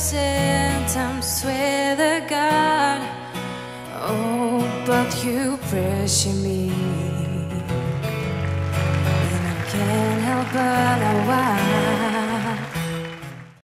innocent, I swear to God. Oh, but you pressure me, and I can't help but I